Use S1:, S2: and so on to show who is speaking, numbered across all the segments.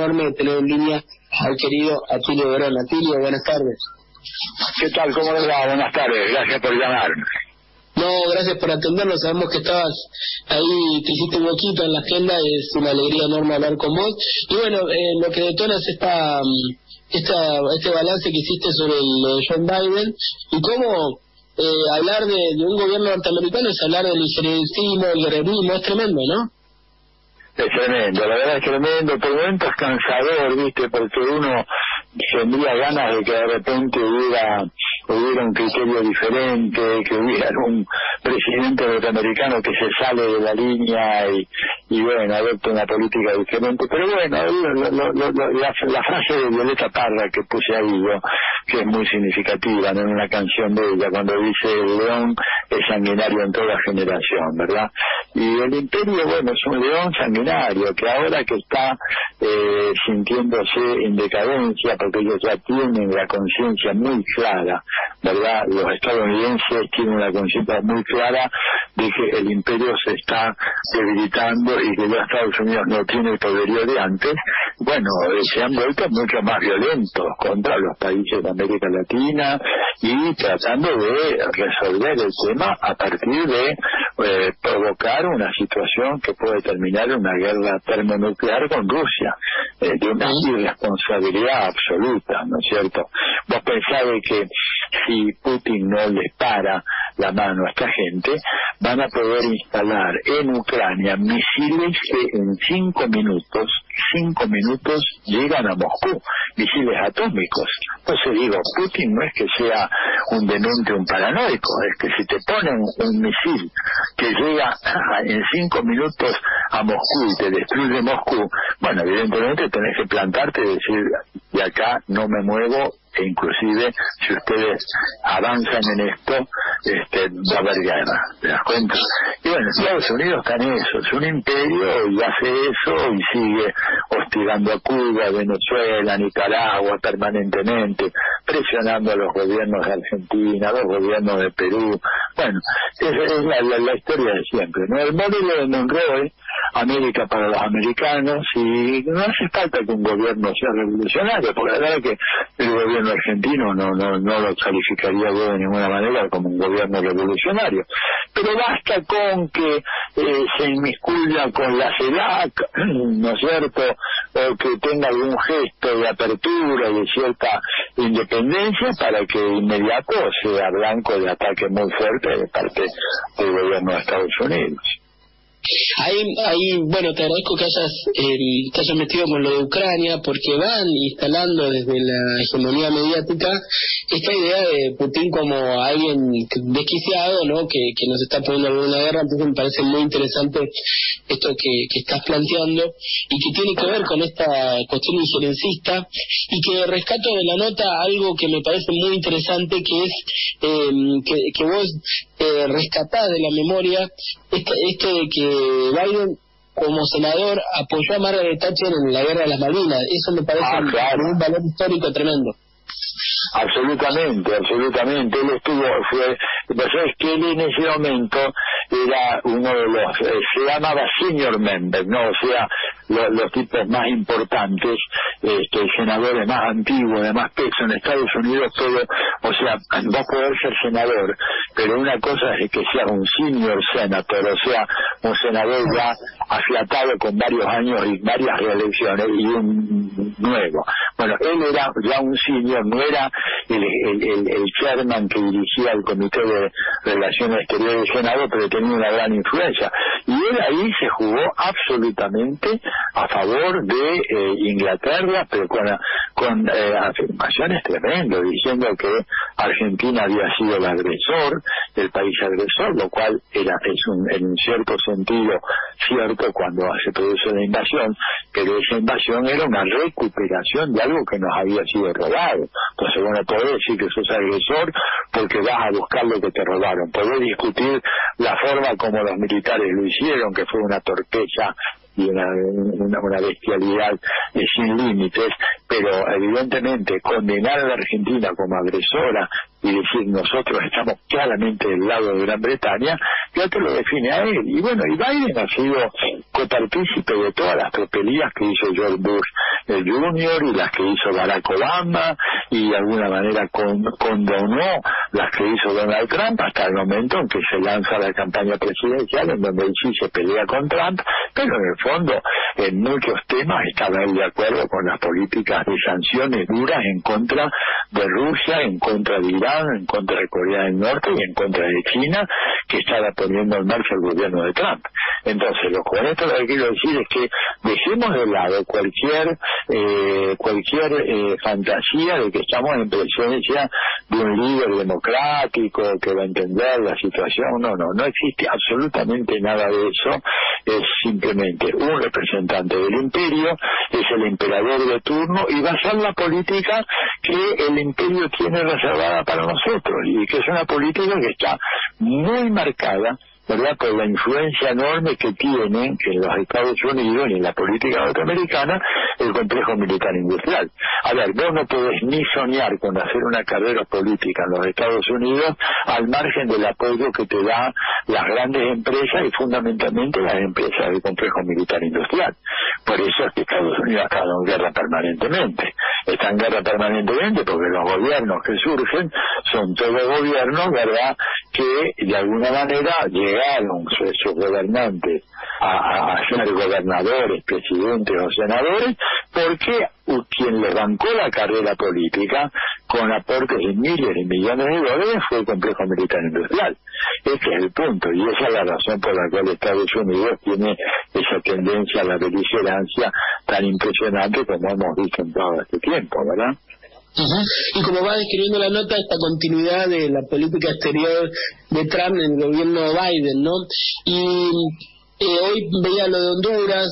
S1: enorme de tener en línea al querido Atilio Berón. Atilio, buenas tardes.
S2: ¿Qué tal? ¿Cómo les va? Buenas tardes. Gracias por llamarme.
S1: No, gracias por atendernos. Sabemos que estabas ahí, te hiciste un huequito en la agenda y es una alegría enorme hablar con vos. Y bueno, lo que detona es este balance que hiciste sobre el John Biden y cómo hablar de un gobierno norteamericano es hablar del injerencismo, el guerrerismo, es tremendo, ¿no?
S2: Es tremendo, la verdad es tremendo. Por momentos cansador, ¿viste? Porque uno tendría ganas de que de repente hubiera un criterio diferente, que hubiera un presidente norteamericano que se sale de la línea y bueno, adopta una política diferente. Pero bueno, la frase de Violeta Parra que puse ahí yo, que es muy significativa, ¿no? En una canción de ella, cuando dice: el león es sanguinario en toda generación, ¿verdad? Y el imperio, bueno, es un león sanguinario que ahora que está sintiéndose en decadencia, porque ellos ya tienen la conciencia muy clara, ¿verdad? Los estadounidenses tienen una conciencia muy clara de que el imperio se está debilitando y que ya Estados Unidos no tiene el poderío de antes. Bueno, se han vuelto mucho más violentos contra los países de América Latina y tratando de resolver el tema a partir de provocar una situación que puede terminar en una guerra termonuclear con Rusia, de una irresponsabilidad absoluta, ¿no es cierto? Vos pensás de que si Putin no le para la mano a esta gente, van a poder instalar en Ucrania misiles que en 5 minutos llegan a Moscú, misiles atómicos. Entonces digo, Putin no es que sea un demente, un paranoico, es que si te ponen un misil que llega en 5 minutos a Moscú y te destruye Moscú, bueno, evidentemente tenés que plantarte y decir: de acá no me muevo, e inclusive si ustedes avanzan en esto, va a haber guerra, ¿te das cuenta? Y bueno, Estados Unidos está en eso, es un imperio y hace eso y sigue hostigando a Cuba, Venezuela, Nicaragua permanentemente, presionando a los gobiernos de Argentina, a los gobiernos de Perú. Bueno, es la historia de siempre, ¿no? El modelo de Monroe, América para los americanos, y no hace falta que un gobierno sea revolucionario, porque la verdad es que el gobierno argentino no lo calificaría yo de ninguna manera como un gobierno revolucionario, pero basta con que se inmiscuya con la CELAC, ¿no es cierto?, o que tenga algún gesto de apertura y de cierta independencia para que de inmediato sea blanco de ataque muy fuerte de parte del gobierno de Estados Unidos.
S1: Ahí, bueno, te agradezco que te hayas metido con lo de Ucrania, porque van instalando desde la hegemonía mediática esta idea de Putin como alguien desquiciado, ¿no? Que nos está poniendo en una guerra. Entonces me parece muy interesante esto que estás planteando y que tiene que ver con esta cuestión injerencista, y que rescato de la nota algo que me parece muy interesante, que es que vos rescatás de la memoria esto de que Biden como senador apoyó a Margaret Thatcher en la guerra de las Malvinas. Eso me parece un valor histórico tremendo.
S2: Absolutamente. Él sabes que él en ese momento era uno de los, se llamaba senior member, ¿no? O sea, los tipos más importantes, senadores más antiguos, de más peso en Estados Unidos, todo, o sea, va a poder ser senador, pero una cosa es que sea un senior senator, o sea, un senador ya afiatado con varios años y varias reelecciones, y un nuevo. Bueno, él era ya un senior, no era el chairman que dirigía el Comité de Relaciones Exteriores del Senado, pero tenía una gran influencia. Y él ahí se jugó absolutamente a favor de Inglaterra, pero con afirmaciones tremendas, diciendo que Argentina había sido el agresor, el país agresor, lo cual es en un cierto sentido cierto cuando se produce la invasión, pero esa invasión era una recuperación de algo que nos había sido robado. Entonces, bueno, podés decir que sos agresor porque vas a buscar lo que te robaron. Podés discutir la forma como los militares lo hicieron, que fue una torpeza y una bestialidad sin límites, pero evidentemente condenar a la Argentina como agresora y decir nosotros estamos claramente del lado de Gran Bretaña, ya te lo define a él. Y bueno, y Biden ha sido copartícipe de todas las tropelías que hizo George Bush Junior y las que hizo Barack Obama y de alguna manera condonó las que hizo Donald Trump hasta el momento en que se lanza la campaña presidencial en donde él sí se pelea con Trump, pero en el fondo en muchos temas estaba él de acuerdo con las políticas de sanciones duras en contra de Rusia, en contra de Irán, en contra de Corea del Norte y en contra de China, que estaba poniendo en marcha el gobierno de Trump. Entonces, con esto lo que quiero decir es que dejemos de lado cualquier fantasía de que estamos en presencia de un líder democrático que va a entender la situación. No existe absolutamente nada de eso. Es simplemente un representante del imperio, es el emperador de turno y va a ser la política que el imperio tiene reservada para nosotros, y que es una política que está muy marcada, ¿verdad?, por la influencia enorme que tienen en los Estados Unidos y en la política norteamericana el complejo militar industrial. A ver, vos no podés ni soñar con hacer una carrera política en los Estados Unidos al margen del apoyo que te da las grandes empresas y fundamentalmente las empresas del complejo militar industrial. Por eso es que Estados Unidos ha estado en guerra permanentemente. Está en guerra permanentemente porque los gobiernos que surgen son todos gobiernos, ¿verdad?, que de alguna manera llegaron sus gobernantes a ser gobernadores, presidentes o senadores, porque quien les bancó la carrera política con aportes de miles y millones de dólares fue el complejo militar industrial. Este es el punto, y esa es la razón por la cual Estados Unidos tiene esa tendencia a la beligerancia tan impresionante como hemos visto en todo este tiempo, ¿verdad?
S1: Y como va describiendo la nota, esta continuidad de la política exterior de Trump en el gobierno de Biden, ¿no? Y hoy veía lo de Honduras,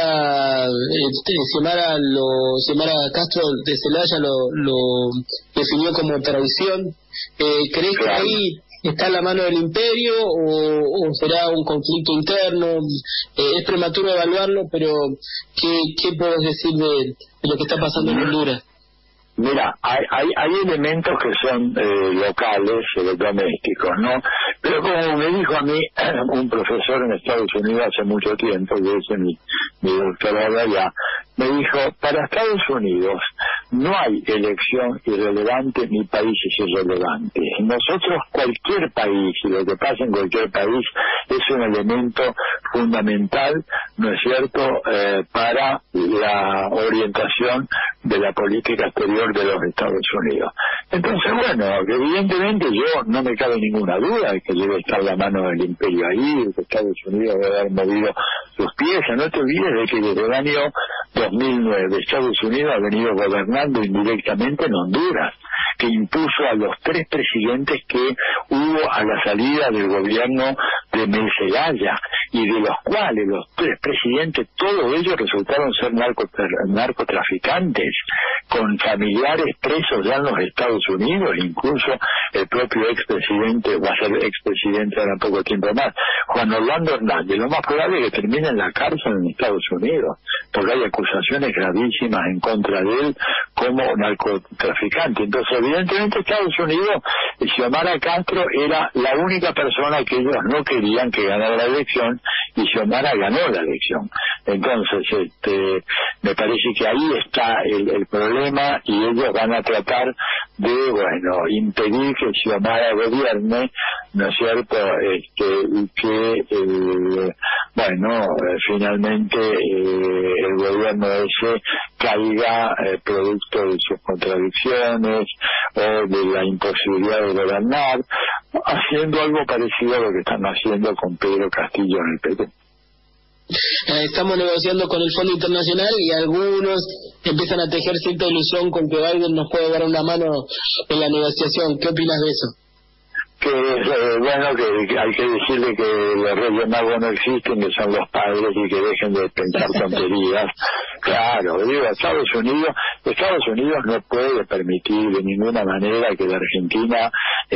S1: Xiomara Castro de Zelaya lo definió como traición. ¿Crees que ahí está en la mano del imperio o será un conflicto interno? Es prematuro evaluarlo, pero ¿qué puedes decir de lo que está pasando en Honduras?
S2: Mira, hay elementos que son locales, domésticos, ¿no? Pero como me dijo a mí un profesor en Estados Unidos hace mucho tiempo, que es mi doctorado allá, me dijo, para Estados Unidos no hay elección irrelevante ni países irrelevantes. Nosotros, cualquier país, y lo que pasa en cualquier país, es un elemento fundamental, ¿no es cierto?, para la orientación de la política exterior de los Estados Unidos. Entonces, bueno, evidentemente yo no me cabe ninguna duda de que debe estar la mano del imperio ahí, de que Estados Unidos debe haber movido sus piezas. No te olvides de que desde el año 2009 Estados Unidos ha venido gobernando indirectamente en Honduras, que impuso a los 3 presidentes que hubo a la salida del gobierno de Mel Zelaya, y de los cuales los 3 presidentes, todos ellos resultaron ser narcotraficantes, con familiares presos ya en los Estados Unidos, incluso el propio expresidente, va a ser expresidente ahora poco tiempo más, Juan Orlando Hernández. Lo más probable es que termine en la cárcel en Estados Unidos, porque hay acusaciones gravísimas en contra de él como narcotraficante. Entonces, evidentemente, Estados Unidos, Xiomara Castro era la única persona que ellos no querían que ganara la elección, y Xiomara ganó la elección. Entonces, me parece que ahí está el problema, y ellos van a tratar de, impedir que Xiomara gobierne, ¿no es cierto?, y que, finalmente el gobierno ese caiga producto de sus contradicciones o de la imposibilidad de gobernar, haciendo algo parecido a lo que están haciendo con Pedro Castillo en el Perú.
S1: Estamos negociando con el Fondo Internacional y algunos empiezan a tejer cierta ilusión con que Biden nos puede dar una mano en la negociación. ¿Qué opinas de eso?
S2: Que que hay que decirle que los Reyes Magos no existen, que son los padres, y que dejen de pensar tonterías. Claro, digo, Estados Unidos no puede permitir de ninguna manera que la Argentina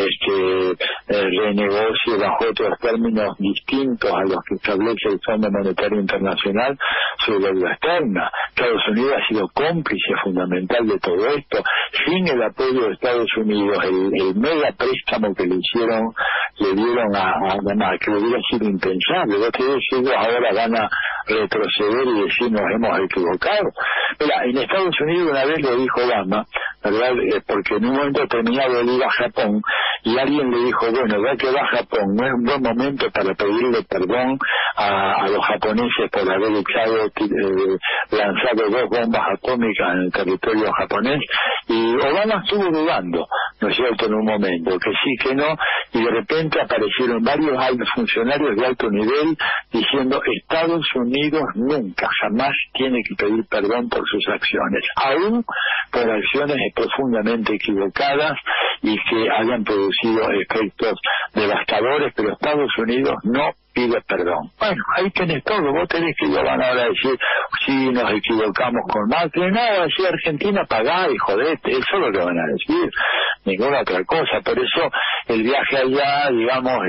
S2: renegocie bajo otros términos distintos a los que establece el Fondo Monetario Internacional su deuda externa. Estados Unidos ha sido cómplice fundamental de todo esto. Sin el apoyo de Estados Unidos, el mega préstamo que le dieron a ganar, que hubiera sido impensable. Ellos ahora van a retroceder y decir nos hemos equivocado. Mira, en Estados Unidos una vez lo dijo Obama, ¿verdad? Porque en un momento determinado él iba a Japón y alguien le dijo, bueno, ya que va a Japón, no es un buen momento para pedirle perdón a los japoneses por haber lanzado 2 bombas atómicas en el territorio japonés, y Obama estuvo dudando, ¿no es cierto?, en un momento, que sí, que no, y de repente aparecieron varios altos funcionarios de alto nivel diciendo Estados Unidos nunca, jamás tiene que pedir perdón por sus acciones, aún por acciones profundamente equivocadas y que hayan producido efectos devastadores, pero Estados Unidos no pide perdón. Bueno, ahí tenés todo. Vos tenés que ellos van ahora a decir, sí, nos equivocamos con Macri, nada, si Argentina pagá y jodete, eso es lo que van a decir, ninguna otra cosa. Por eso el viaje allá, digamos,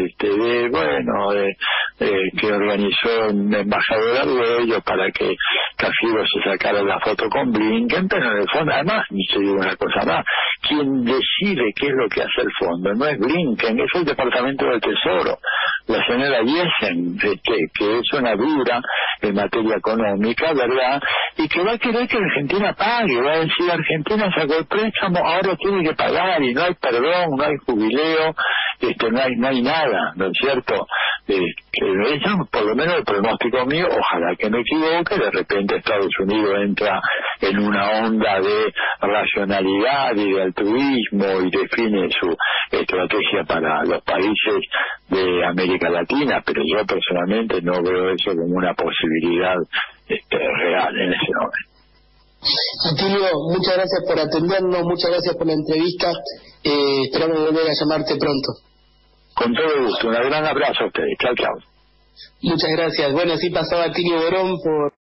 S2: que organizó un embajador arguello para que Cafiero se sacara la foto con Blinken, pero en el fondo, además, ni se digo una cosa más, quien decide qué es lo que hace el fondo no es Blinken, es el Departamento del Tesoro, la señora Yesen, que es una dura en materia económica, ¿verdad? Y que va a querer que Argentina pague, va a decir Argentina sacó el préstamo, ahora tiene que pagar, y no hay perdón, no hay jubileo, no hay nada, ¿no es cierto? Eso, por lo menos el pronóstico mío, ojalá que me equivoque, de repente Estados Unidos entra en una onda de racionalidad y de altruismo y define su estrategia para los países de América Latina, pero yo personalmente no veo eso como una posibilidad real en ese momento.
S1: Atilio, muchas gracias por atendernos, muchas gracias por la entrevista, esperamos volver a llamarte pronto.
S2: Con todo gusto, un gran abrazo a ustedes, chao, chao.
S1: Muchas gracias. Bueno, así pasaba Atilio Borón por